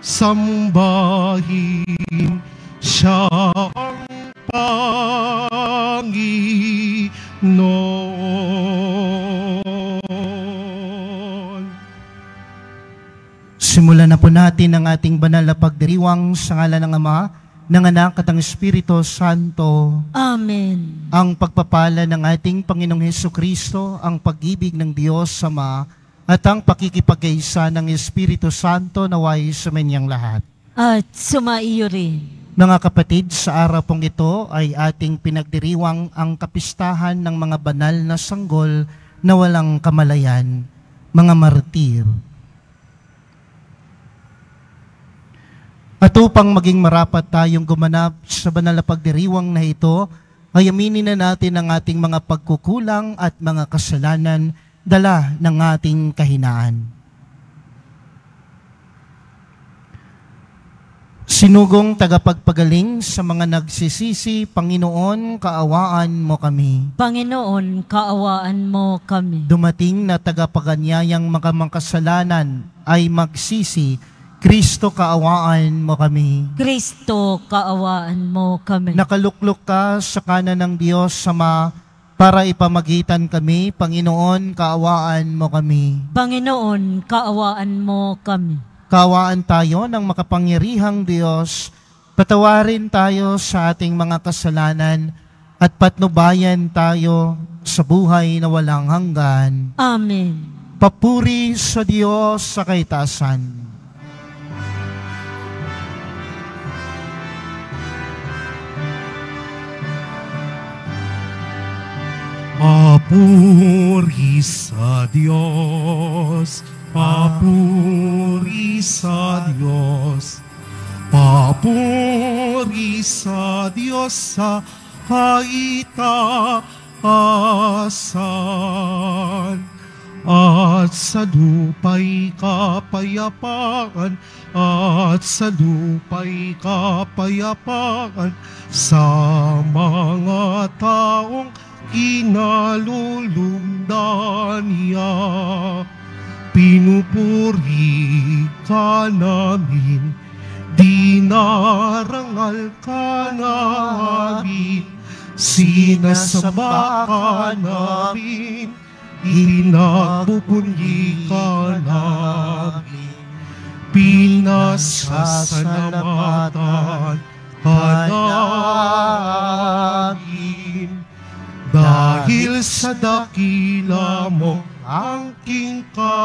sambahin siya ang Panginoon. Simulan na po natin ang ating banal na pagdiriwang sa ngalan ng Ama, ng Anak at ng Espiritu Santo. Amen. Ang pagpapala ng ating Panginoong Hesukristo, ang pag-ibig ng Diyos Ama, at ang pakikipag-isa ng Espiritu Santo naway sumainyong lahat. At sumaiyo rin. Mga kapatid, sa araw pong ito ay ating pinagdiriwang ang kapistahan ng mga banal na sanggol na walang kamalayan, mga martir. At upang maging marapat tayong gumanap sa banal na pagdiriwang na ito, ay aminin na natin ang ating mga pagkukulang at mga kasalanan dala ng ating kahinaan. Sinugong tagapagpagaling sa mga nagsisisi, Panginoon, kaawaan mo kami. Panginoon, kaawaan mo kami. Dumating na tagapaganyayang mga makasalanan ay magsisi, Kristo, kaawaan mo kami. Kristo, kaawaan mo kami. Nakaluklok ka sa kanan ng Diyos Ama para ipamagitan kami, Panginoon, kaawaan mo kami. Panginoon, kaawaan mo kami. Kaawaan tayo ng makapangyarihang Diyos, patawarin tayo sa ating mga kasalanan at patnubayan tayo sa buhay na walang hanggan. Amen. Papuri sa Diyos sa kaitaasan. Papuri sa Diyos, papuri sa Diyos, papuri sa Diyos sa kaitaasan. At sa lupa'y kapayapaan, at sa lupa'y kapayapaan sa mga taong kinalulugdan niya. Pinupuri ka namin, dinarangal ka namin, sinasamba ka namin, pinagpupunyi ka namin, pinasasalamatan ka namin. Dahil sa dakila mo ang king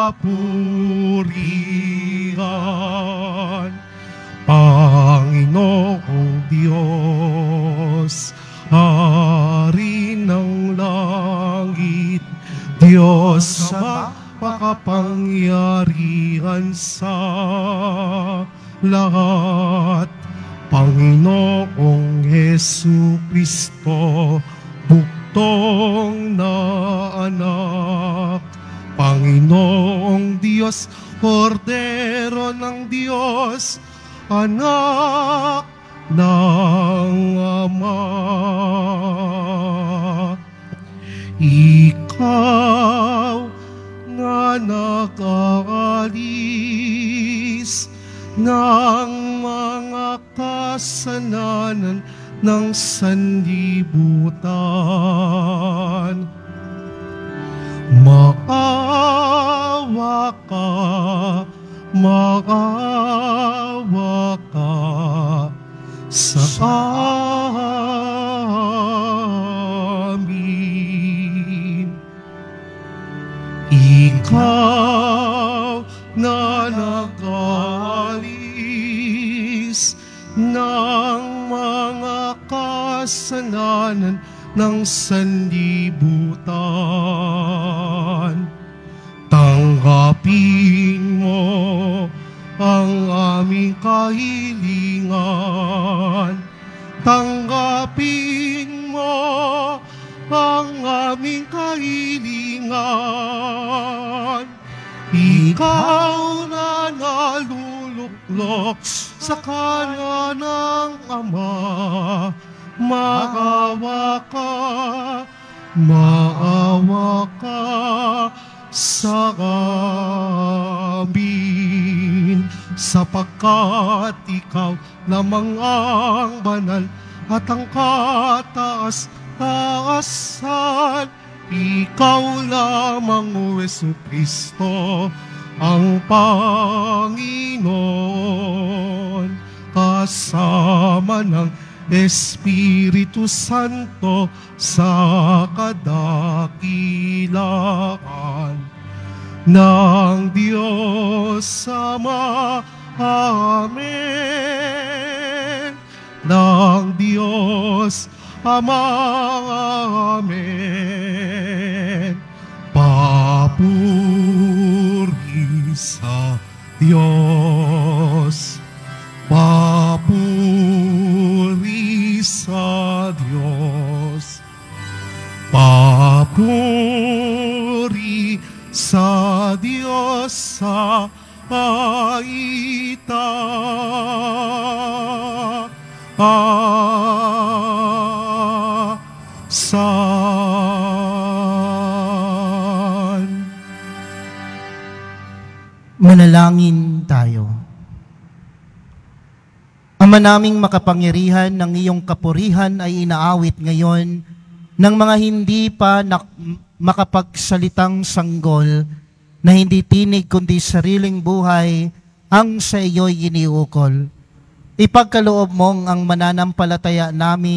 kapurihan, Panginoong Diyos, Hari ng langit, Diyos sa makapangyarihan sa lahat, Panginoong Hesukristo, buktong na anak, Panginoong Diyos, Kordero ng Diyos, anak ng Ama. Ikaw nga nag-aalis ng mga kasalanan ng sanlibutan. Maawa ka, maawa ka sa amin. Ikaw na nag-aalis ng mga kasalanan ng sanlibutan, tanggapin mo ang aming kahilingan, tanggapin mo ang aming kahilingan. Ikaw na naluluklok sa kanan ng Ama, maawa ka sa amin. sapagkat ikaw lamang ang banal at ang kataas-taasan. Ikaw lamang, O Jesucristo, ang Panginoon, kasama ng Espiritu Santo sa kadakilaan ng Diyos Ama. Amen. Ng Diyos Ama. Amen. Papuri sa Diyos. Papuri sa Diyos. Papuri sa Diyos sa kaitaasan. Manalangin tayo. Ama naming makapangyarihan, ng iyong kapurihan ay inaawit ngayon ng mga hindi pa makapagsalitang sanggol na hindi tinig kundi sariling buhay ang sa iyo'y iniukol. Ipagkaloob mong ang pananampalataya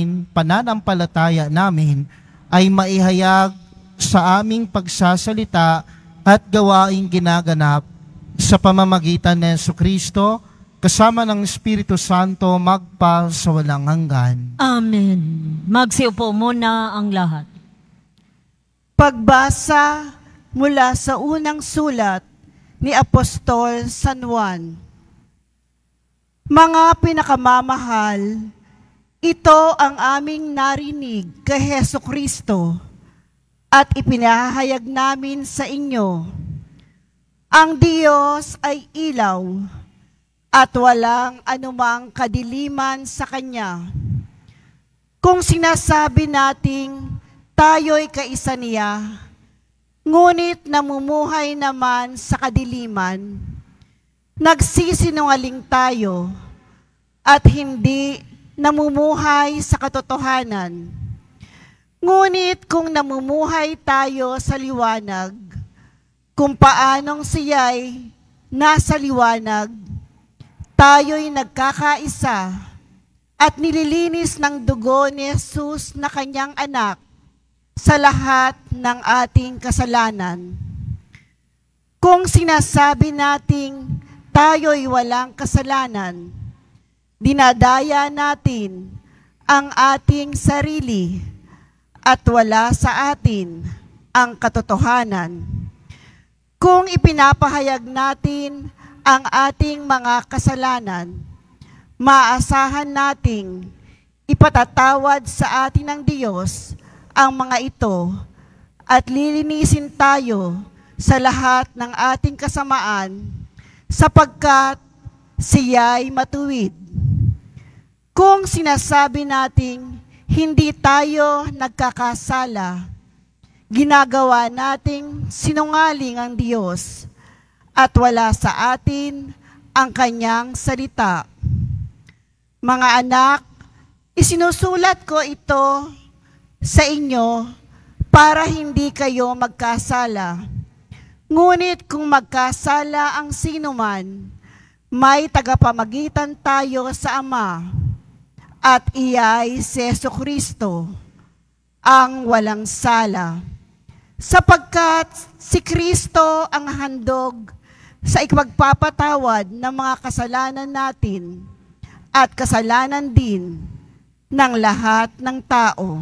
namin ay maihayag sa aming pagsasalita at gawaing ginaganap sa pamamagitan ng Jesucristo, kasama ng Espiritu Santo, magpa sa walang hanggan. Amen. Magsiupo muna ang lahat. Pagbasa mula sa unang sulat ni Apostol San Juan. Mga pinakamamahal, ito ang aming narinig kay Jesucristo at ipinahayag namin sa inyo. Ang Diyos ay ilaw at walang anumang kadiliman sa Kanya. Kung sinasabi nating tayo'y kaisa niya, ngunit namumuhay naman sa kadiliman, nagsisinungaling tayo at hindi namumuhay sa katotohanan. Ngunit kung namumuhay tayo sa liwanag, kung paanong siya'y nasa liwanag, tayo'y nagkakaisa at nililinis ng dugo ni Jesus na kanyang anak sa lahat ng ating kasalanan. Kung sinasabi nating tayo'y walang kasalanan, dinadaya natin ang ating sarili at wala sa atin ang katotohanan. Kung ipinapahayag natin ang ating mga kasalanan, maasahan nating ipatatawad sa atin ng Diyos ang mga ito at lilinisin tayo sa lahat ng ating kasamaan sapagkat siya'y matuwid. Kung sinasabi nating hindi tayo nagkakasala, ginagawa nating sinungaling ang Diyos at wala sa atin ang kanyang salita. Mga anak, isinusulat ko ito sa inyo para hindi kayo magkasala. Ngunit kung magkasala ang sinuman, may tagapamagitan tayo sa Ama, at iya'y si Jesucristo, ang walang sala. Sapagkat si Kristo ang handog sa ikapagpapatawad ng mga kasalanan natin at kasalanan din ng lahat ng tao.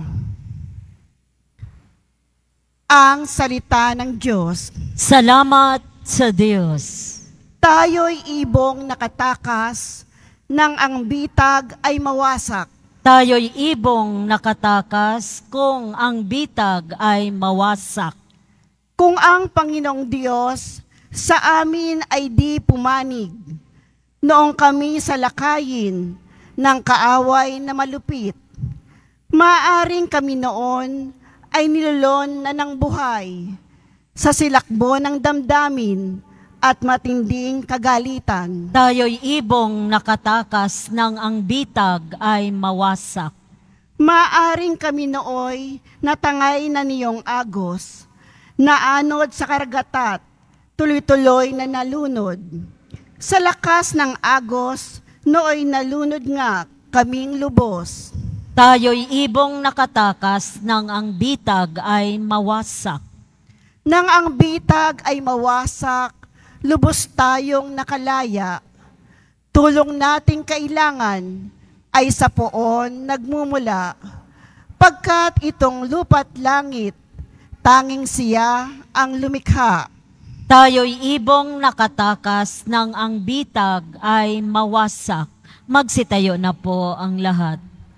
Ang salita ng Diyos. Salamat sa Diyos. Tayo'y ibong nakatakas nang ang bitag ay mawasak. Tayo'y ibong nakatakas kung ang bitag ay mawasak. Kung ang Panginoong Diyos sa amin ay di pumanig, noong kami salakayin ng kaaway na malupit, maaring kami noon ay nilolon na ng buhay sa silakbo ng damdamin at matinding kagalitan. Tayo'y ibong nakatakas ng ang bitag ay mawasak. Maaring kami nooy natangay na niyong agos, naanod sa karagat, tuloy-tuloy na nalunod. Sa lakas ng agos, nooy nalunod nga kaming lubos. Tayo'y ibong nakatakas ng ang bitag ay mawasak. Nang ang bitag ay mawasak, lubos tayong nakalaya. Tulong nating kailangan ay sa poon nagmumula. Pagkat itong lupa't langit, tanging siya ang lumikha. Tayo'y ibong nakatakas ng ang bitag ay mawasak. Magsitayo na po ang lahat.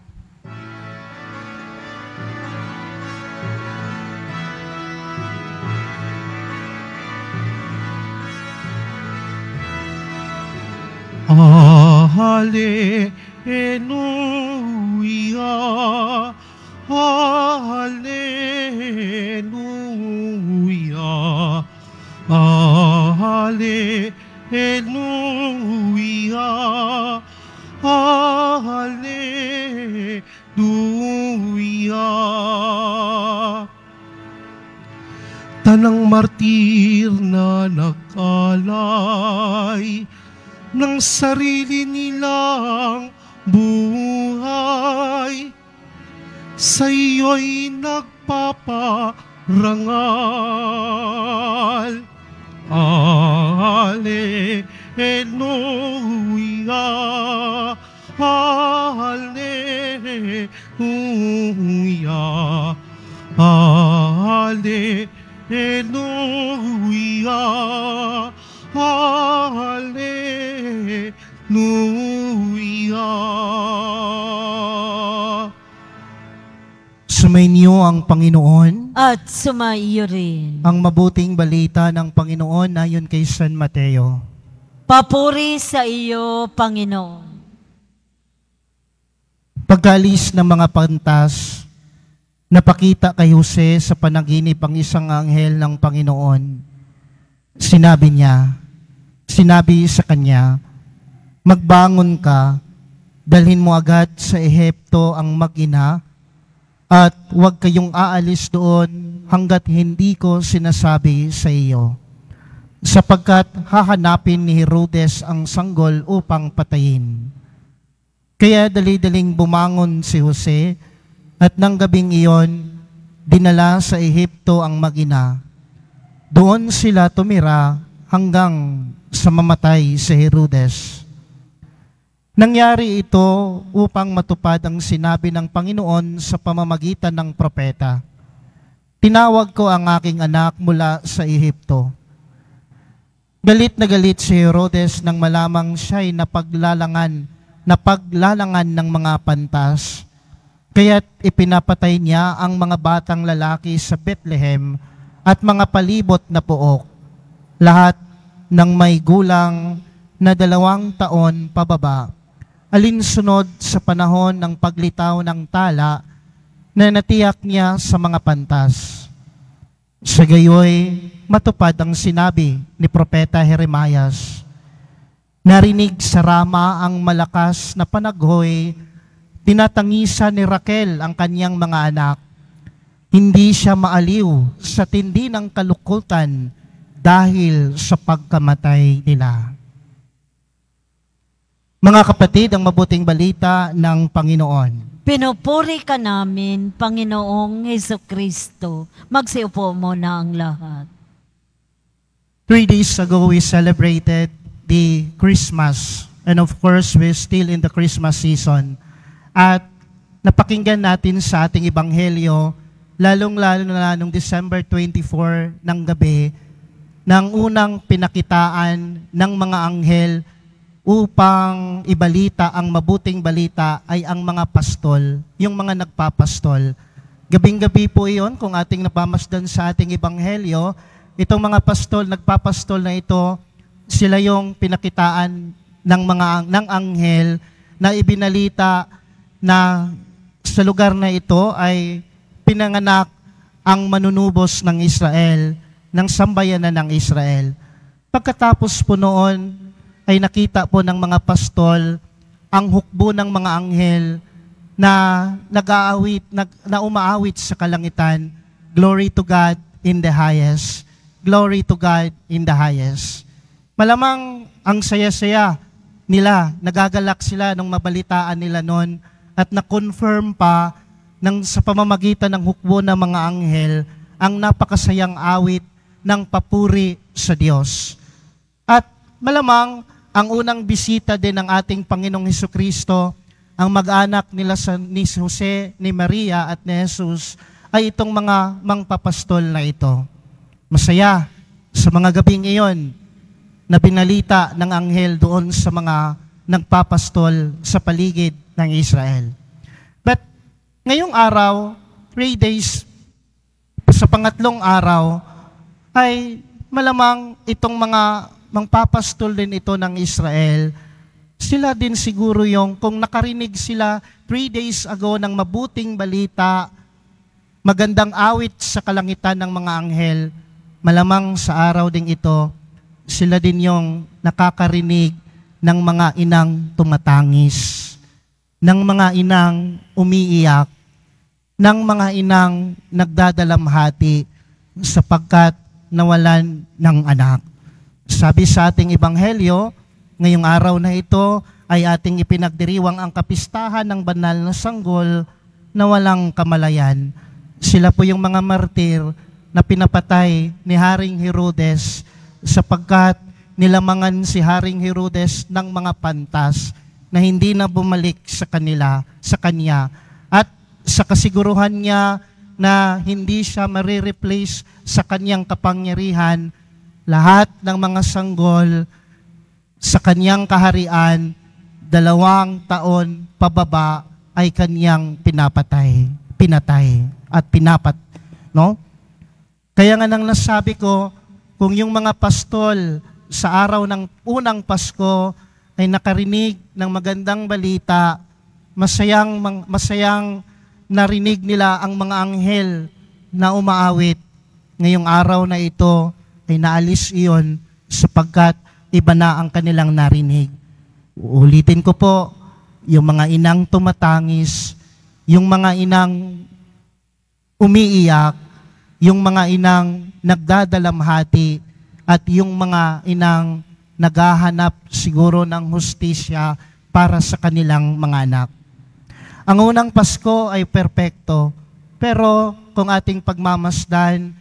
Hallelujah, Hallelujah, Hallelujah, Hallelujah. Tanang martir na nag-alay ng sarili nilang buhay, sa iyo'y nagpaparangal. Hallelujah, Hallelujah, Hallelujah, Hallelujah. Sumainyo ang Panginoon. At sumaiyo rin. Ang mabuting balita ng Panginoon ayon kay San Mateo. Papuri sa iyo, Panginoon. Pagkalis ng mga pantas, napakita kay Jose sa panaginip ang isang anghel ng Panginoon. Sinabi sa kanya, magbangon ka, dalhin mo agad sa Ehipto ang mag-ina, at huwag kayong aalis doon hanggat hindi ko sinasabi sa iyo. Sapagkat hahanapin ni Herodes ang sanggol upang patayin. Kaya dali-daling bumangon si Jose, at nang gabing iyon, dinala sa Ehipto ang mag-ina. Doon sila tumira hanggang sa mamatay si Herodes. Nangyari ito upang matupad ang sinabi ng Panginoon sa pamamagitan ng propeta. Tinawag ko ang aking anak mula sa Ehipto. Galit na galit si Herodes nang malamang siya'y napaglalangan ng mga pantas. Kaya't ipinapatay niya ang mga batang lalaki sa Bethlehem at mga palibot na pook, lahat ng may gulang na 2 taon pababa, alinsunod sa panahon ng paglitaw ng tala na natiyak niya sa mga pantas. Sa gayoy, matupad ang sinabi ni Propeta Jeremias. Narinig sa Rama ang malakas na panaghoy, tinatangisa ni Raquel ang kanyang mga anak. Hindi siya maaliw sa tindi ng kalukutan dahil sa pagkamatay nila. Mga kapatid, ang mabuting balita ng Panginoon. Pinupuri ka namin, Panginoong Hesukristo. Magsiupo muna ang lahat. 3 days ago, we celebrated the Christmas. And of course, we're still in the Christmas season. At napakinggan natin sa ating Ebanghelyo, lalong-lalo na noong December 24 ng gabi, ng unang pinakitaan ng mga anghel upang ibalita ang mabuting balita ay ang mga pastol, yung mga nagpapastol. Gabing-gabi po iyon kung ating napamasdan sa ating Ebanghelyo, itong mga pastol, nagpapastol na ito, sila yung pinakitaan ng anghel na ibinalita na sa lugar na ito ay pinanganak ang manunubos ng Israel, ng sambayanan ng Israel. Pagkatapos po noon, ay nakita po ng mga pastol ang hukbo ng mga anghel na nag-aawit, na umaawit sa kalangitan. Glory to God in the highest. Glory to God in the highest. Malamang ang saya-saya nila, nagagalak sila nung mabalitaan nila noon at na-confirm pa sa pamamagitan ng hukbo ng mga anghel ang napakasayang awit ng papuri sa Diyos. At malamang ang unang bisita din ng ating Panginoong Hesukristo, ang mag-anak nila ni Jose, ni Maria at ni Jesus, ay itong mga mangpapastol na ito. Masaya sa mga gabing iyon na binalita ng anghel doon sa mga nagpapastol sa paligid ng Israel. But ngayong araw, 3 days, sa pangatlong araw, ay malamang itong mga mangpapastol din ito ng Israel, sila din siguro yung, kung nakarinig sila 3 days ago ng mabuting balita, magandang awit sa kalangitan ng mga anghel, malamang sa araw ding ito, sila din yung nakakarinig ng mga inang tumatangis, ng mga inang umiiyak, ng mga inang nagdadalamhati sapagkat nawalan ng anak. Sabi sa ating ebanghelyo, ngayong araw na ito ay ating ipinagdiriwang ang kapistahan ng banal na sanggol na walang kamalayan. Sila po yung mga martir na pinapatay ni Haring Herodes sapagkat nilamangan si Haring Herodes ng mga pantas na hindi na bumalik sa kanya at sa kasiguruhan niya na hindi siya marireplace sa kanyang kapangyarihan, lahat ng mga sanggol sa kanyang kaharian, 2 taon pababa ay kanyang pinatay at pinapat, no? Kaya nga nang nasabi ko, kung yung mga pastol sa araw ng unang Pasko ay nakarinig ng magandang balita, masayang narinig nila ang mga anghel na umaawit. Ngayong araw na ito ay naalis iyon sapagkat iba na ang kanilang narinig. Ulitin ko po, yung mga inang tumatangis, yung mga inang umiiyak, yung mga inang nagdadalamhati, at yung mga inang naghahanap siguro ng hustisya para sa kanilang mga anak. Ang unang Pasko ay perpekto, pero kung ating pagmamasdan,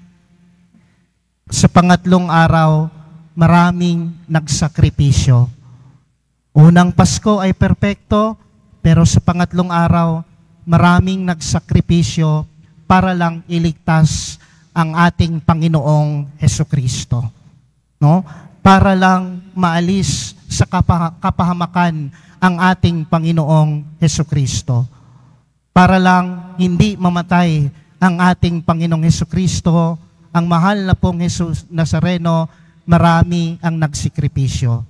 sa pangatlong araw, maraming nagsakripisyo. Unang Pasko ay perpekto, pero sa pangatlong araw, maraming nagsakripisyo para lang iligtas ang ating Panginoong Hesukristo. No? Para lang maalis sa kapahamakan ang ating Panginoong Hesukristo. Para lang hindi mamatay ang ating Panginoong Hesukristo, ang mahal na pong Jesus Nazareno, marami ang nagsikripisyo.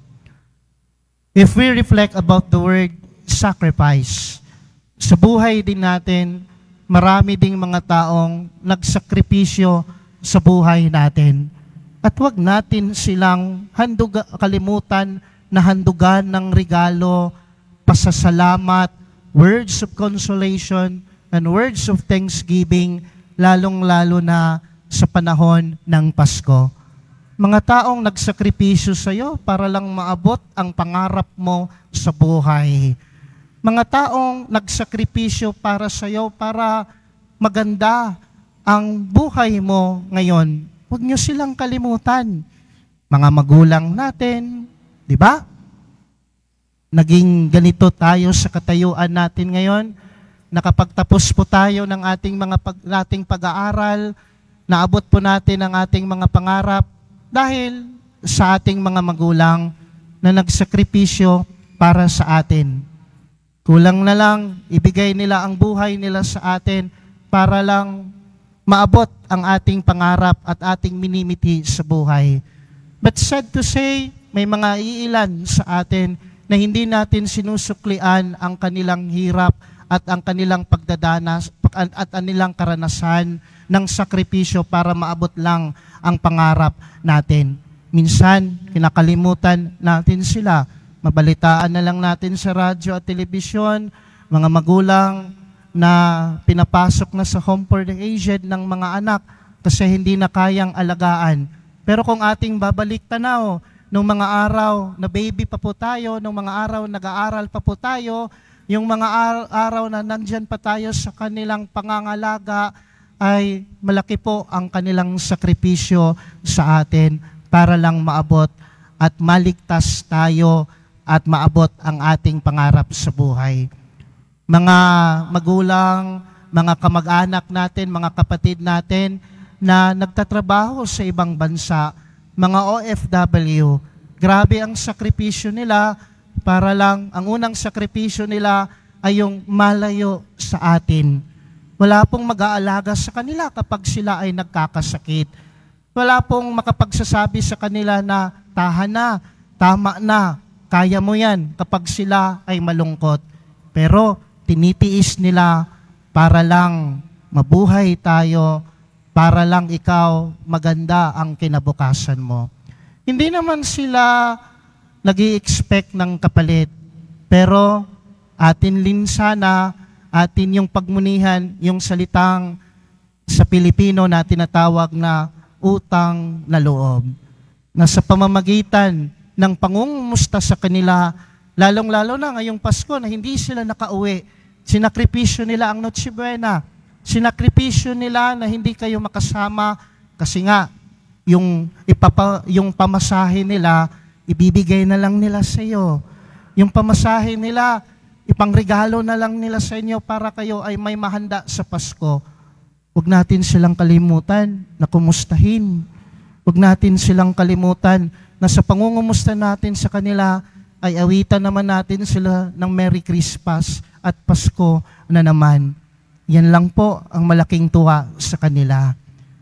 If we reflect about the word sacrifice, sa buhay din natin, marami ding mga taong nagsakripisyo sa buhay natin. At wag natin silang kalimutan na handugan ng regalo, pasasalamat, words of consolation, and words of thanksgiving, lalong-lalo na sa panahon ng Pasko. Mga taong nagsakripisyo sa iyo para lang maabot ang pangarap mo sa buhay. Mga taong nagsakripisyo para sa iyo para maganda ang buhay mo ngayon. Huwag niyo silang kalimutan. Mga magulang natin, di ba? Naging ganito tayo sa katayuan natin ngayon. Nakapagtapos po tayo ng ating pag-aaral, naabot po natin ang ating mga pangarap dahil sa ating mga magulang na nagsakripisyo para sa atin. Kulang na lang, ibigay nila ang buhay nila sa atin para lang maabot ang ating pangarap at ating minimiti sa buhay. But sad to say, may mga iilan sa atin na hindi natin sinusuklian ang kanilang hirap at ang kanilang pagdadanas at kanilang karanasan ng sakripisyo para maabot lang ang pangarap natin. minsan, kinakalimutan natin sila. Mabalitaan na lang natin sa radyo at telebisyon, mga magulang na pinapasok na sa home for the aged ng mga anak kasi hindi na kayang alagaan. Pero kung ating babalik tanaw, nung mga araw na baby pa po tayo, nung mga araw nag-aaral pa po tayo, yung mga araw na nandyan pa tayo sa kanilang pangangalaga, ay malaki po ang kanilang sakripisyo sa atin para lang maabot at maligtas tayo at maabot ang ating pangarap sa buhay. Mga magulang, mga kamag-anak natin, mga kapatid natin na nagtatrabaho sa ibang bansa, mga OFW, grabe ang sakripisyo nila para lang, ang unang sakripisyo nila ay yung malayo sa atin. Wala pong mag-aalaga sa kanila kapag sila ay nagkakasakit. Wala pong makapagsasabi sa kanila na tahan na, tama na, kaya mo yan kapag sila ay malungkot. Pero tinitiis nila para lang mabuhay tayo, para lang ikaw maganda ang kinabukasan mo. Hindi naman sila nag-i-expect ng kapalit, pero atin din sana, atin yung pagmunihan, yung salitang sa Pilipino na tinatawag na utang na loob. Na sa pamamagitan ng pangungumusta sa kanila, lalong-lalo na ngayong Pasko na hindi sila nakauwi, sinakripisyo nila ang Noche Buena, sinakripisyo nila na hindi kayo makasama kasi nga yung pamasahe nila, ibibigay na lang nila sa iyo. Yung pamasahe nila, ipangregalo na lang nila sa inyo para kayo ay may mahanda sa Pasko. Huwag natin silang kalimutan na kumustahin. Huwag natin silang kalimutan na sa pangungumusta natin sa kanila ay awitan naman natin sila ng Merry Christmas at Pasko na naman. Yan lang po ang malaking tuwa sa kanila.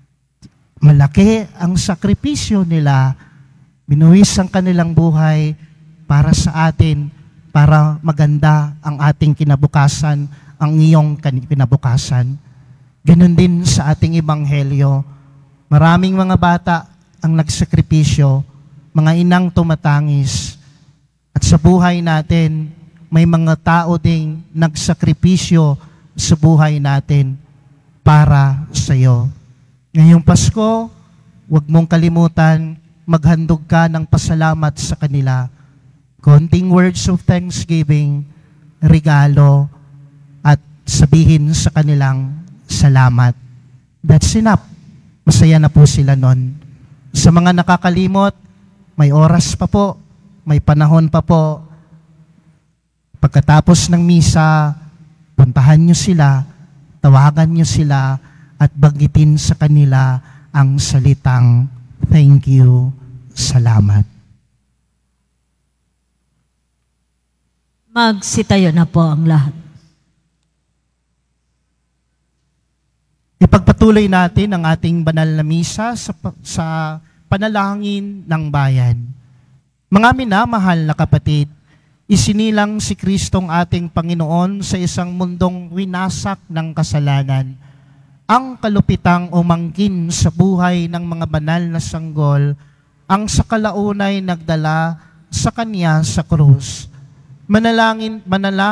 Malaki ang sakripisyo nila. Binuwis ang kanilang buhay para sa atin, para maganda ang ating kinabukasan, ang iyong kinabukasan. Ganon din sa ating ebanghelyo. Maraming mga bata ang nagsakripisyo, mga inang tumatangis. At sa buhay natin, may mga tao ding nagsakripisyo sa buhay natin para sa iyo. Ngayong Pasko, huwag mong kalimutan, maghandog ka ng pasalamat sa kanila. Konting words of thanksgiving, regalo, at sabihin sa kanilang salamat. That's enough. Masaya na po sila nun. Sa mga nakakalimot, may oras pa po, may panahon pa po. Pagkatapos ng misa, puntahan nyo sila, tawagan nyo sila, at banggitin sa kanila ang salitang thank you, salamat. Magsitayo na po ang lahat. Ipagpatuloy natin ang ating banal na misa sa panalangin ng bayan. Mga minamahal na kapatid, isinilang si Kristong ating Panginoon sa isang mundong winasak ng kasalanan. Ang kalupitang umangkin sa buhay ng mga banal na sanggol, ang sa kalaunay nagdala sa Kanya sa krus. Manalangin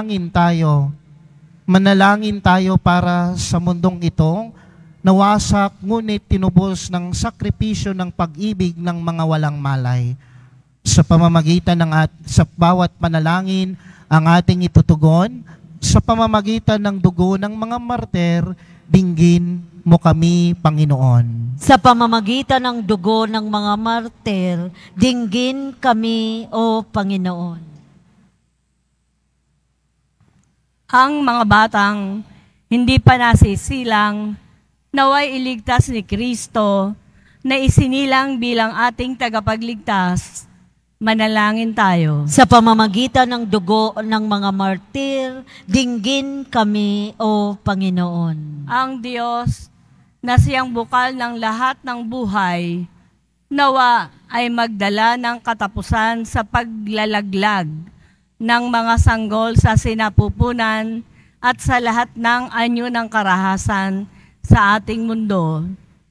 tayo para sa mundong itong nawasak ngunit tinubos ng sakripisyo ng pag-ibig ng mga walang malay. Sa pamamagitan sa bawat panalangin ang ating itutugon, sa pamamagitan ng dugo ng mga martir, dinggin mo kami, Panginoon. Sa pamamagitan ng dugo ng mga martir, dinggin kami, O Panginoon. Ang mga batang hindi pa nasisilang, naway iligtas ni Kristo na isinilang bilang ating tagapagligtas. Manalangin tayo. Sa pamamagitan ng dugo ng mga martir, dinggin kami, O Panginoon. Ang Diyos na siyang bukal ng lahat ng buhay, nawa ay magdala ng katapusan sa paglalaglag ng mga sanggol sa sinapupunan at sa lahat ng anyo ng karahasan sa ating mundo.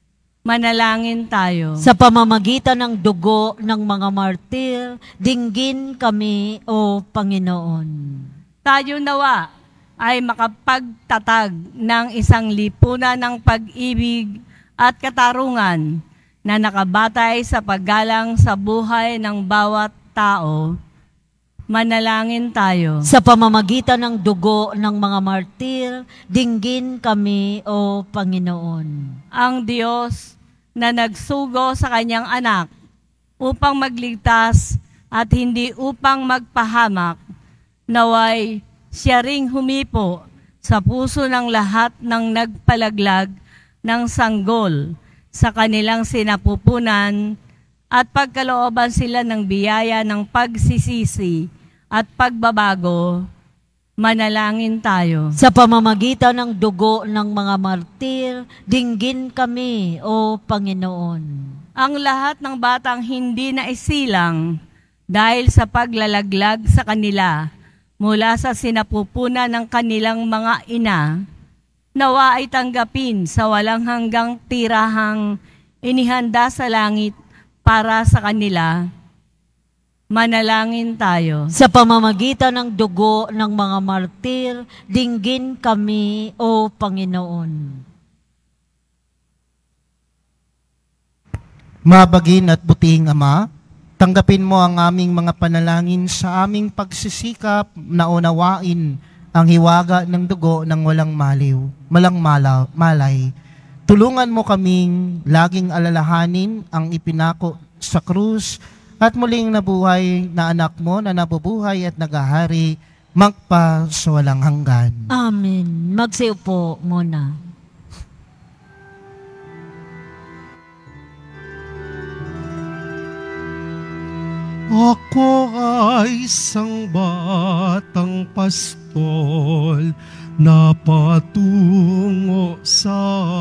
Manalangin tayo. Sa pamamagitan ng dugo ng mga martir, dinggin kami, O Panginoon. Tayo nawa ay makapagtatag ng isang lipunan ng pag-ibig at katarungan na nakabatay sa paggalang sa buhay ng bawat tao. Manalangin tayo. Sa pamamagitan ng dugo ng mga martir, dinggin kami, O Panginoon. Ang Diyos na nagsugo sa kanyang anak upang magligtas at hindi upang magpahamak, naway siya ring humipo sa puso ng lahat ng nagpalaglag ng sanggol sa kanilang sinapupunan at pagkalooban sila ng biyaya ng pagsisisi at pagbabago. Manalangin tayo. Sa pamamagitan ng dugo ng mga martir, dinggin kami, O Panginoon. Ang lahat ng batang hindi na isilang dahil sa paglalaglag sa kanila mula sa sinapupunan ng kanilang mga ina, nawa ay tanggapin sa walang hanggang tirahang inihanda sa langit para sa kanila. Manalangin tayo. Sa pamamagitan ng dugo ng mga martir, dinggin kami, O Panginoon. Mabagin at butihing Ama, tanggapin mo ang aming mga panalangin sa aming pagsisikap na unawain ang hiwaga ng dugo ng walang malay. Tulungan mo kaming laging alalahanin ang ipinako sa krus at muling nabuhay na anak mo na nabubuhay at nagahari magpa sa walang hanggan. Amen. Magsiupo muna. Ako ay isang batang pastol na patungo sa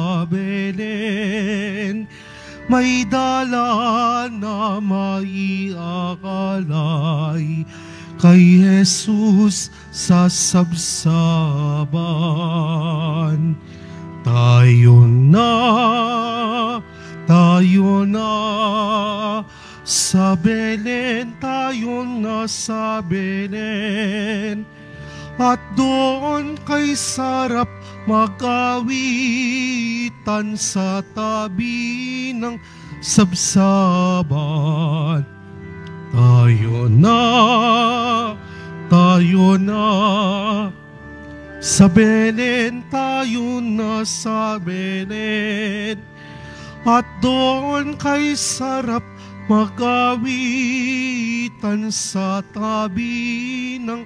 Belen. May dala na maiakalay kay Jesus sa sabsaban. Tayo na, sa Belen, tayo na sa Belen. At doon kay sarap magawitan sa tabi ng sabsaban. Tayo na, sa Belen, tayo na sa Belen. At doon kay sarap magawitan sa tabi ng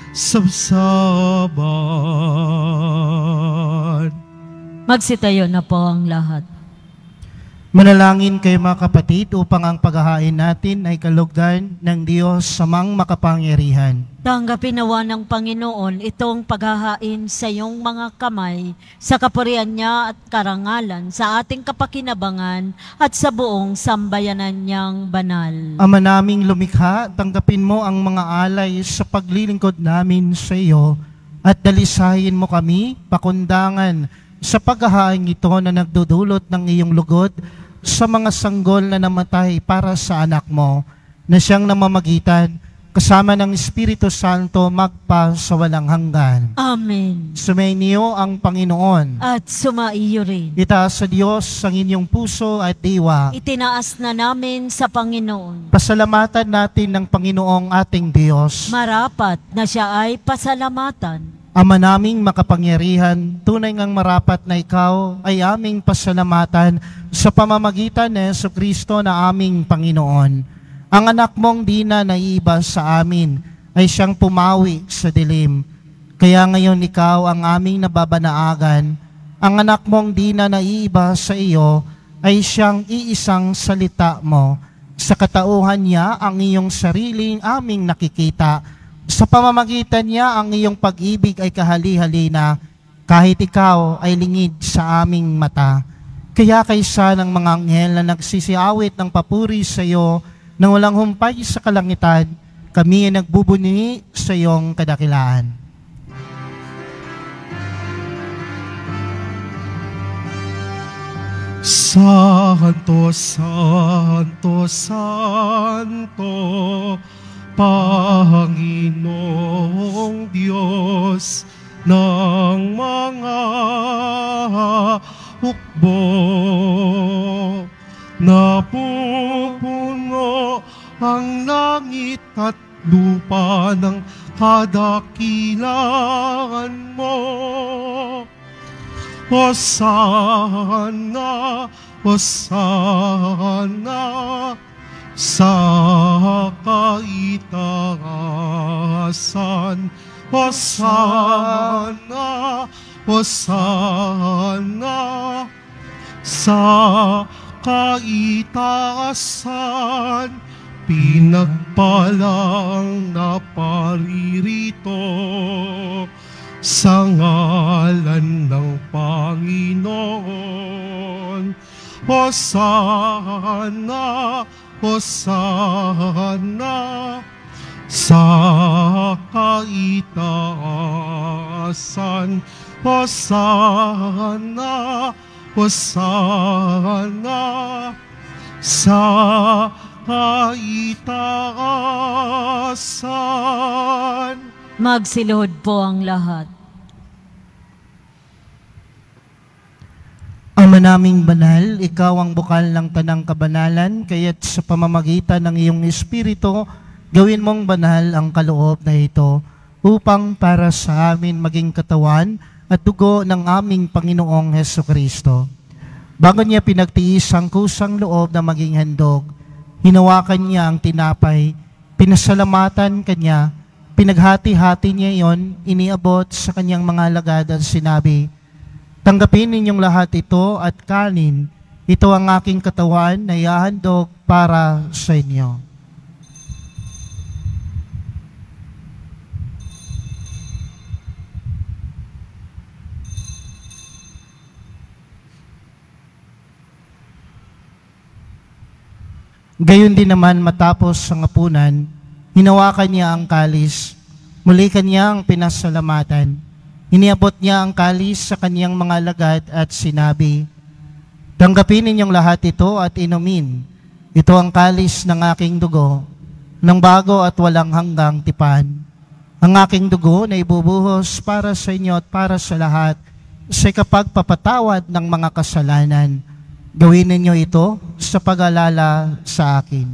sabsaban. Magsitayo na po ang lahat. Manalangin kayo mga kapatid upang ang paghahain natin ay kalugdan ng Diyos samang makapangyarihan. Tanggapin nawa ng Panginoon itong paghahain sa iyong mga kamay, sa kapurihan niya at karangalan, sa ating kapakinabangan at sa buong sambayanan niyang banal. Ama naming lumikha, tanggapin mo ang mga alay sa paglilingkod namin sa iyo at dalisahin mo kami, pakundangan, sa paghahain ito na nagdudulot ng iyong lugod sa mga sanggol na namatay para sa anak mo, na siyang namamagitan kasama ng Espiritu Santo magpa sa walang hanggan. Amen. Sumainyo ang Panginoon. At sumaiyo rin. Itaas sa Diyos ang inyong puso at diwa. Itinaas na namin sa Panginoon. Pasalamatan natin ng Panginoong ating Diyos. Marapat na siya ay pasalamatan. Ama naming makapangyarihan, tunay ngang marapat na ikaw ay aming pasalamatan sa pamamagitan ni Jesucristo na aming Panginoon. Ang anak mong di na naiiba sa amin ay siyang pumawi sa dilim. Kaya ngayon ikaw ang aming nababanaagan. Ang anak mong di na naiiba sa iyo ay siyang iisang salita mo. Sa katauhan niya ang iyong sariling aming nakikita. Sa pamamagitan niya ang iyong pag-ibig ay kahali-halina, kahit ikaw ay lingid sa aming mata. Kaya kaysa ng mga anghel na nagsisiawit ng papuri sa iyo nang walang humpay sa kalangitan, kami ay nagbubuni sa iyong kadakilaan. Santo, Santo, Santo, Panginoong Diyos ng mga hukbo. Napupuno ang langit at lupa ng kadakilaan mo. Hosana, Hosana sa kaitaasan. Hosana, Hosana sa kaitaasan. Pinagpalang naparirito sa ngalan ng Panginoon. Hosana, Hosana sa kaitaasan. Hosana, Hosana sa kaitaasan. Magsiluhod po ang lahat. Ama naming banal, ikaw ang bukal ng tanang kabanalan, kaya't sa pamamagitan ng iyong Espiritu, gawin mong banal ang kaloob na ito, upang para sa amin maging katawan at dugo ng aming Panginoong Hesukristo. Bago niya pinagtiis ang kusang loob na maging handog, hinawakan niya ang tinapay, pinasalamatan kanya, pinaghati-hati niya iyon, iniabot sa kanyang mga alagad at sinabi, "Tanggapin ninyong lahat ito at kanin, ito ang aking katawan na ihahandog para sa inyo." Gayon din naman matapos ang hapunan, hinawakan niya ang kalis, muli kanyang pinasalamatan. Iniabot niya ang kalis sa kanyang mga alagad at sinabi, "Tanggapin ninyong lahat ito at inumin. Ito ang kalis ng aking dugo, ng bago at walang hanggang tipan. Ang aking dugo na ibubuhos para sa inyo at para sa lahat sa kapagpapatawad ng mga kasalanan. Gawin ninyo ito sa pag-alala sa akin."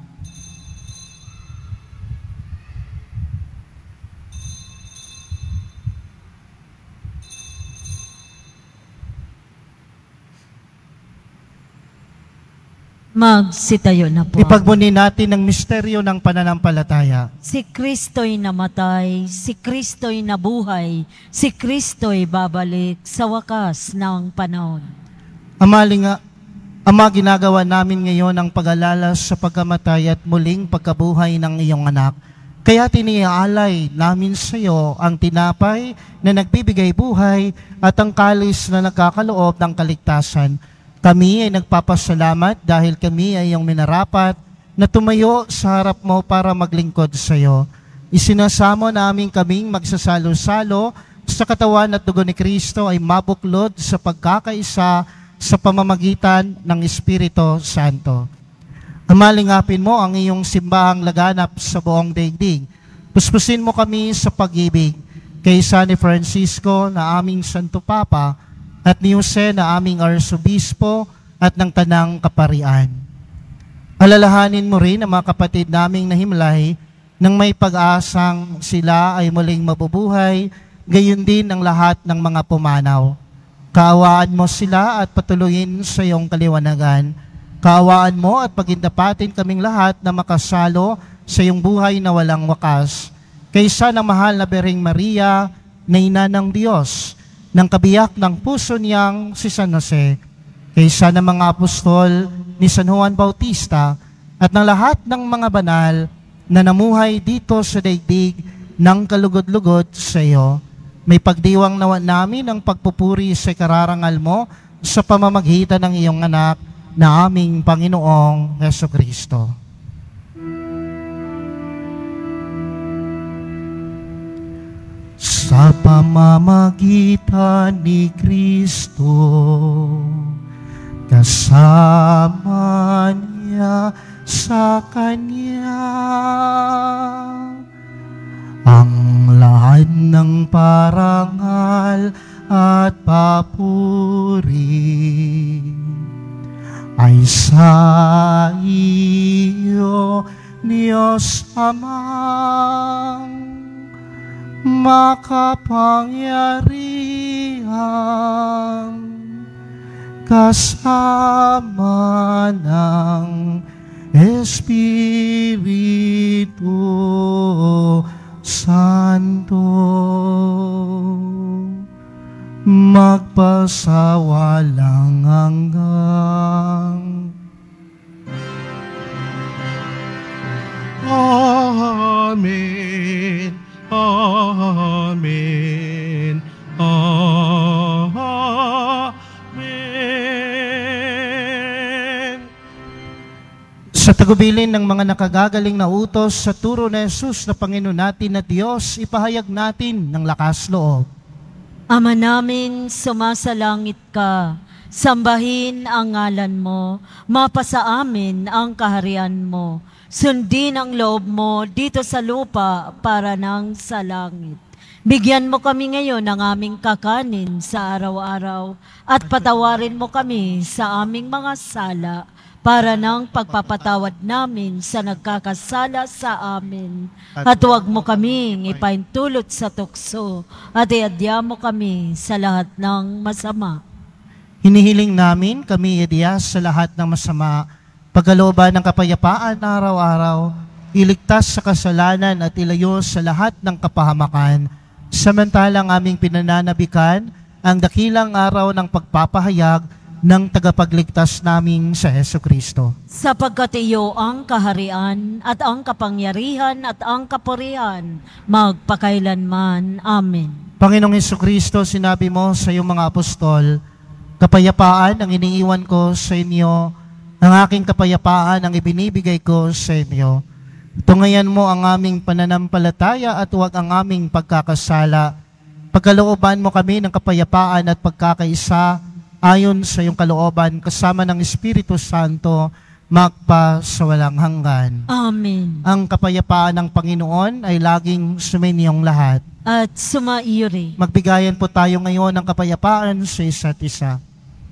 Magsitayo na po. Ipagmuni natin ang misteryo ng pananampalataya. Si Kristo'y namatay, si Kristo'y nabuhay, si Kristo'y babalik sa wakas ng panahon. Ama, ginagawa namin ngayon ang pag-alala sa pagkamatay at muling pagkabuhay ng iyong anak. Kaya tiniaalay namin sa iyo ang tinapay na nagbibigay buhay at ang kalis na nagkakaloob ng kaligtasan. Kami ay nagpapasalamat dahil kami ay iyong minarapat na tumayo sa harap mo para maglingkod sa iyo. Isinasamo namin kaming magsasalo-salo sa katawan at dugo ni Kristo ay mabuklod sa pagkakaisa sa pamamagitan ng Espiritu Santo. Amalingapin mo ang iyong simbahang laganap sa buong daigdig. Puspusin mo kami sa pag-ibig kay San Francisco na aming Santo Papa at ni Jose na aming Arsobispo at ng Tanang Kaparian. Alalahanin mo rin ang mga kapatid naming nahimlay nang may pag-asang sila ay muling mabubuhay, gayon din ang lahat ng mga pumanaw. Kaawaan mo sila at patuloyin sa iyong kaliwanagan. Kaawaan mo at pagindapatin kaming lahat na makasalo sa iyong buhay na walang wakas. Kaysa ng mahal na Birheng Maria, na ina ng Diyos, ng kabiyak ng puso niyang si San Jose, kaysa ng mga apostol ni San Juan Bautista, at ng lahat ng mga banal na namuhay dito sa daigdig ng kalugod-lugod sa iyo. May pagdiwang nawa namin ang pagpupuri sa kararangal mo sa pamamagitan ng iyong anak na aming Panginoong Hesukristo. Sa pamamagitan ni Kristo, kasama niya sa Kanya ang lahat ng parangal at papuri ay sa iyo, Diyos Amang makapangyarihan, kasama ng Espiritu Santo, magpasawalang hanggang. Amen. Amen. Amen. Sa tagubilin ng mga nakagagaling na utos sa turo na Jesus na Panginoon natin at Diyos, ipahayag natin ng lakas loob. Ama namin, sumasalangit ka. Sambahin ang ngalan mo. Mapasa amin ang kaharian mo. Sundin ang loob mo dito sa lupa para nang sa langit. Bigyan mo kami ngayon ng aming kakanin sa araw-araw at patawarin mo kami sa aming mga sala para nang pagpapatawad namin sa nagkakasala sa amin. At huwag mo kaming ipaintulot sa tukso at iadya mo kami sa lahat ng masama. Hinihiling namin kami iadya sa lahat ng masama, pagkalooban ng kapayapaan araw-araw, iligtas sa kasalanan at ilayo sa lahat ng kapahamakan, samantalang aming pinananabikan ang dakilang araw ng pagpapahayag ng tagapagligtas naming sa Hesukristo. Sapagkat iyo ang kaharian at ang kapangyarihan at ang kapurihan magpakailanman. Amen. Panginoong Hesukristo, sinabi mo sa iyong mga apostol, kapayapaan ang iniiwan ko sa inyo, ang aking kapayapaan ang ibinibigay ko sa inyo. Tungayan mo ang aming pananampalataya at huwag ang aming pagkakasala. Pagkalooban mo kami ng kapayapaan at pagkakaisa ayon sa iyong kalooban kasama ng Espiritu Santo magpa sa walang hanggan. Amen. Ang kapayapaan ng Panginoon ay laging sumainiyong lahat. At sumaiyo rin. Magbigayan po tayo ngayon ng kapayapaan sa isa't isa.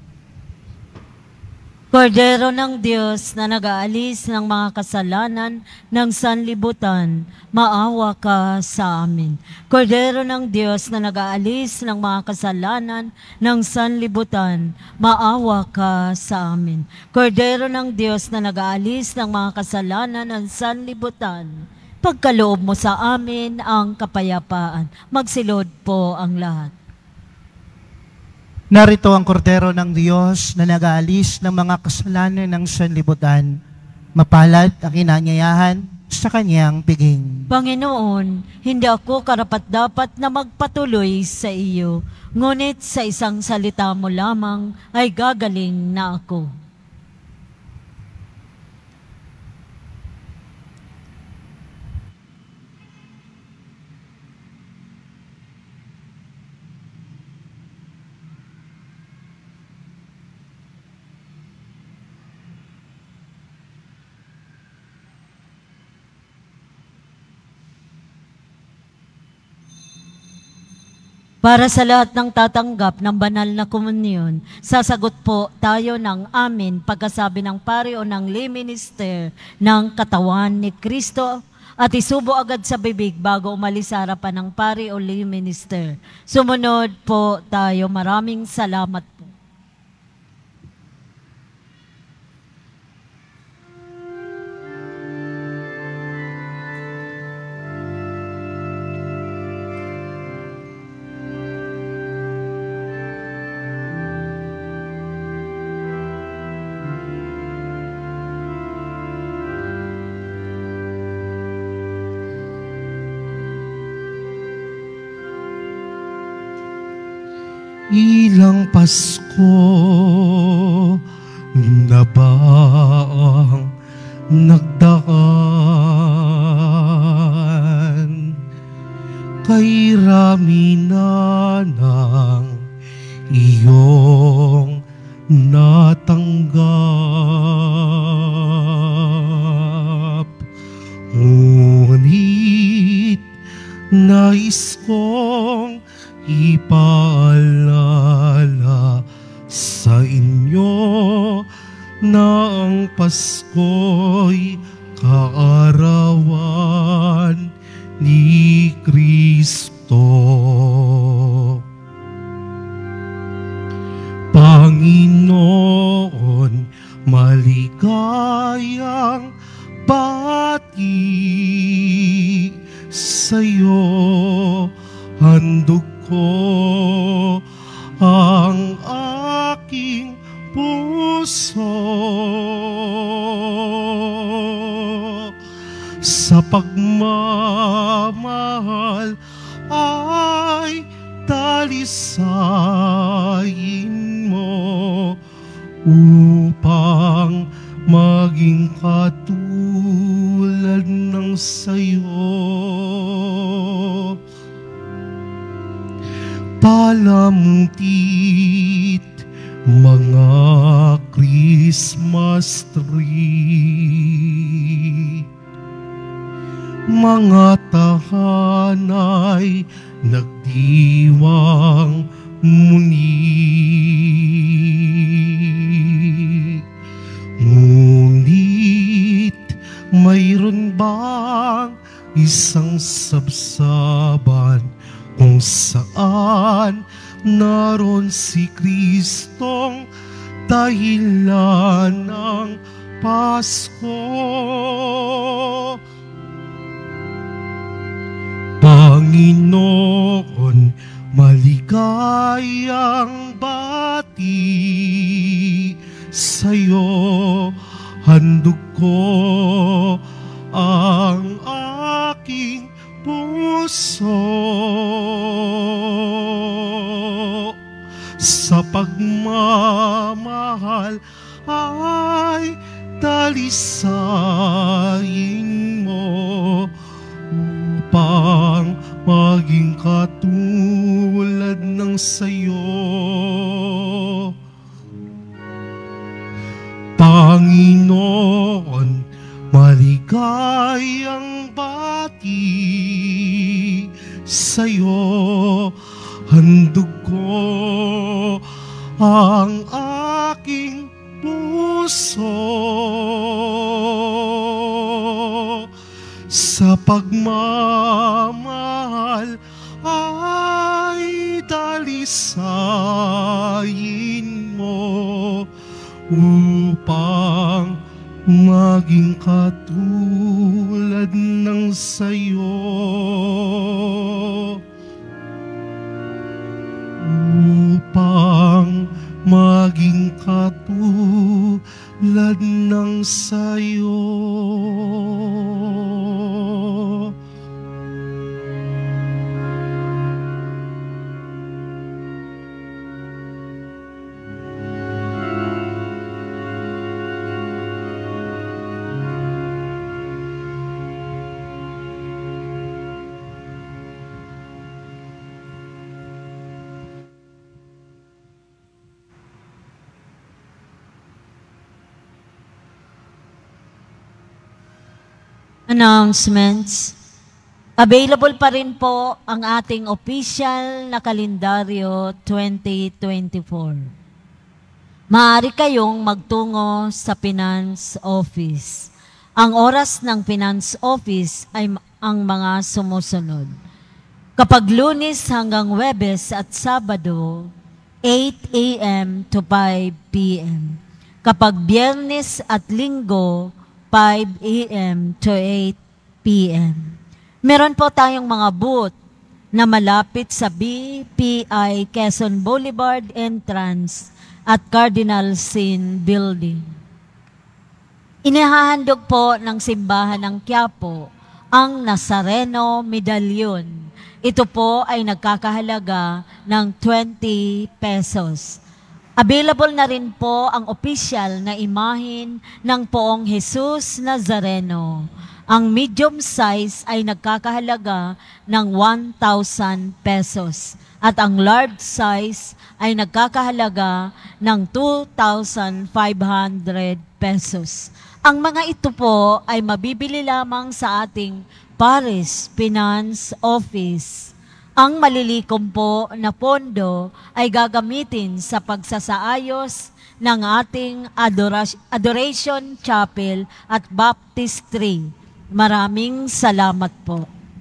Kordero ng Diyos na nag-aalis ng mga kasalanan ng sanlibutan, maawa ka sa amin. Kordero ng Diyos na nag-aalis ng mga kasalanan ng sanlibutan, maawa ka sa amin. Kordero ng Diyos na nag-aalis ng mga kasalanan ng sanlibutan, pagkaloob mo sa amin ang kapayapaan. Magsilod po ang lahat. Narito ang kordero ng Diyos na nag-aalis ng mga kasalanan ng sanlibutan. Mapalad ang inanyayahan sa kanyang piging. Panginoon, hindi ako karapat-dapat na magpatuloy sa iyo, ngunit sa isang salita mo lamang ay gagaling na ako. Para sa lahat ng tatanggap ng banal na komunyon, sasagot po tayo ng amin pagkasabi ng pari o ng lay minister ng katawan ni Kristo at isubo agad sa bibig bago umalis sa harapan ng pari o lay minister. Sumunod po tayo. Maraming salamat po. Ilang Pasko na ba ang nagdaan? Kay rami na ng iyong natang tanggap. Ngunit nais kong ipaalala sa inyo na ang Pasko'y kaarawan ni Kristo. Panginoon, maligayang bati sa'yo, handog ko ang aking puso sa pagmamahal ay dalisayin mo upang maging katulad ng sayo. Palamtit mga Christmas tree, mga tahanay nagdiwang muni. Ngunit mayroon bang isang sabsaban kung saan naroon si Kristong dahilan ng Pasko? Panginoon, maligayang bati sa'yo, handog ko ang aking puso sa pagmamahal ay dalisayin mo upang maging katulad ng sayo. Panginoon, maligayang bati sa'yo, handog ko ang aking puso sa pagmamahal ay dalisayin mo upang maging katulad ng sayo. Upang maging katulad ng sayo. Announcements. Available pa rin po ang ating official na kalendaryo 2024. Maaari kayong magtungo sa Finance Office. Ang oras ng Finance Office ay ang mga sumusunod. Kapag Lunes hanggang Huwebes at Sabado, 8 a.m. to 5 p.m. Kapag Biyernes at Linggo, 5 a.m. to 8 p.m. Meron po tayong mga booth na malapit sa BPI Quezon Boulevard entrance at Cardinal Sin Building. Inihahandog po ng Simbahan ng Quiapo ang Nazareno Medallion. Ito po ay nagkakahalaga ng 20 pesos. Available na rin po ang opisyal na imahin ng Poong Jesus Nazareno. Ang medium size ay nagkakahalaga ng 1,000 pesos at ang large size ay nagkakahalaga ng 2,500 pesos. Ang mga ito po ay mabibili lamang sa ating Paris Finance Office. Ang malilikom po na pondo ay gagamitin sa pagsasaayos ng ating Adoration Chapel at Baptistry. Maraming salamat po.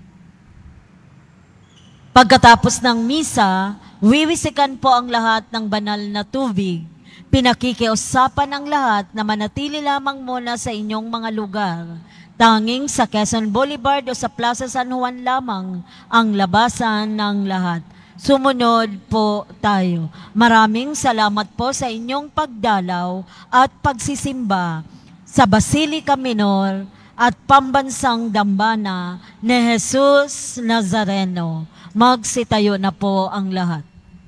Pagkatapos ng misa, wiwisikan po ang lahat ng banal na tubig. Pinakikiusapan ang lahat na manatili lamang muna sa inyong mga lugar. Tanging sa Quezon Boulevard o sa Plaza San Juan lamang ang labasan ng lahat. Sumunod po tayo. Maraming salamat po sa inyong pagdalaw at pagsisimba sa Basilica Minor at Pambansang Dambana ni Jesus Nazareno. Magsitayo na po ang lahat.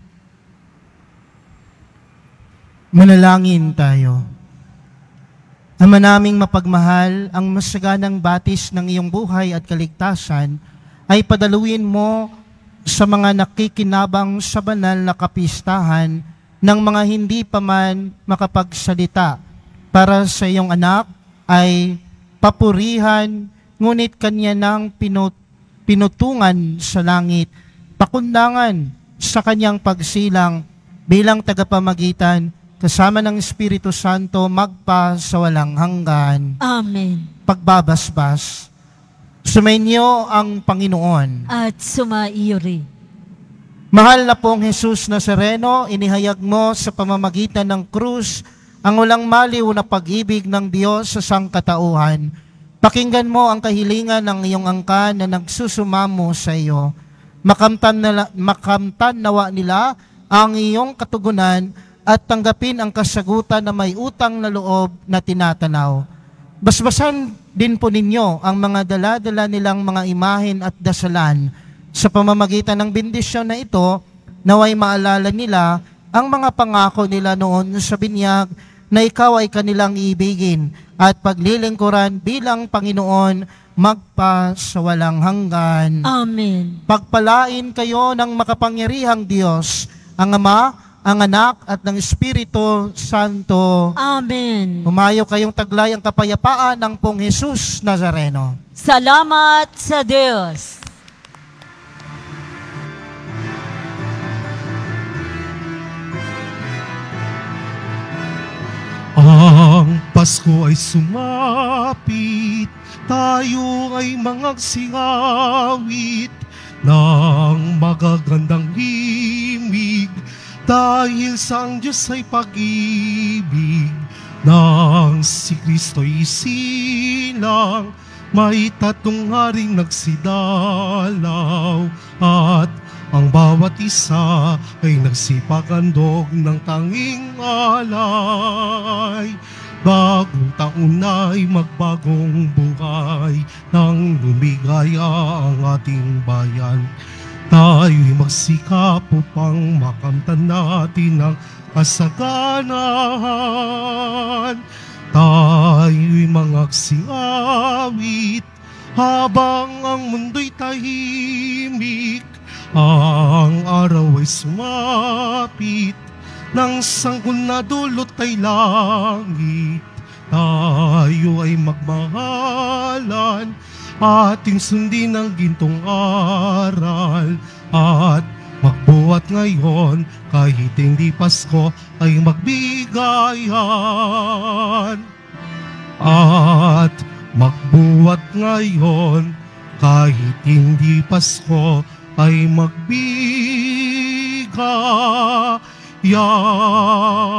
Manalangin tayo. Ama naming mapagmahal, ang masaganang batis ng iyong buhay at kaligtasan ay padaluin mo sa mga nakikinabang sa banal na kapistahan ng mga hindi pa man makapagsalita para sa iyong anak ay papurihan, ngunit kanya ng pinutungan sa langit, pakundangan sa kanyang pagsilang bilang tagapamagitan kasama ng Espiritu Santo magpa sa walang hanggan. Amen. Pagbabasbas. Sumainyo ang Panginoon. At sumaiyo rin. Mahal na pong Jesus Nazareno, inihayag mo sa pamamagitan ng krus ang walang maliw na pag-ibig ng Diyos sa sangkatauhan. Pakinggan mo ang kahilingan ng iyong angkan na nagsusumamo sa iyo. Makamtan nawa nila ang iyong katugunan at tanggapin ang kasagutan na may utang na loob na tinatanaw. Basbasan din po ninyo ang mga dala-dala nilang mga imahen at dasalan. Sa pamamagitan ng bendisyon na ito, naway maalala nila ang mga pangako nila noon sa binyag na ikaw ay kanilang iibigin at paglilingkuran bilang Panginoon magpa sa walang hanggan. Amen. Pagpalain kayo ng makapangyarihang Diyos, ang Ama, ang Anak at ng Espiritu Santo. Amen. Humayo kayong taglay ang kapayapaan ng pong Jesus Nazareno. Salamat sa Diyos. Ang Pasko ay sumapit, tayo ay mangagsingawit ng magagandang himig, dahil sa ang Diyos ay pag-ibig, nang si Kristo'y silang, may tatlong haring nagsidalaw, at ang bawat isa ay nagsipagandog ng tanging alay. Bagong taon ay magbagong buhay, nang lumigaya ang ating bayan. Tayo'y magsikap upang makamtan natin ang kasaganahan. Tayo'y mangagsingawit habang ang mundo'y tahimik. Ang araw ay sumapit, ng sanggol na dulot ay langit. Tayo ay magmahalan, ating sundin ang gintong aral, at magbuhat ngayon kahit hindi Pasko ay magbigayan. At magbuhat ngayon kahit hindi Pasko ay magbigayan.